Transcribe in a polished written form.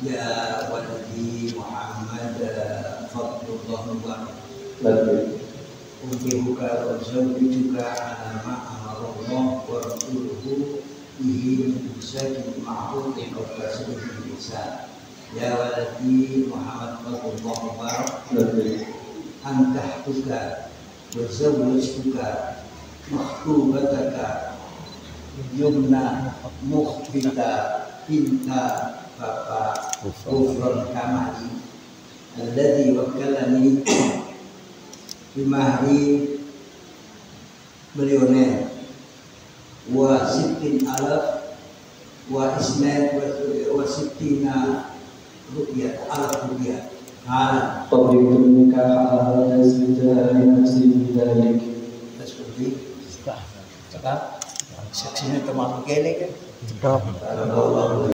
Ya waladi Muhammad Fadlullah Mubarak. Ujibuka wa zawjuka ala ma'amarullah wa rasuluhu bihi musakin ma'rufin wa kasihil lisan. Ya waladi Muhammad Fadlullah Mubarak. Antahtuka wa zawjuka makhtubataka yumna mukhbita pinta Bapak Gufron Kamali alladhi wakalani bimahri milioner wa sittin alaf wa isnad wa sittina rupiah alaf rupiah hala qabritu nikah ala zawjah nafsi dzalik. Cakap seksinya termasuk gini kan? Cakap.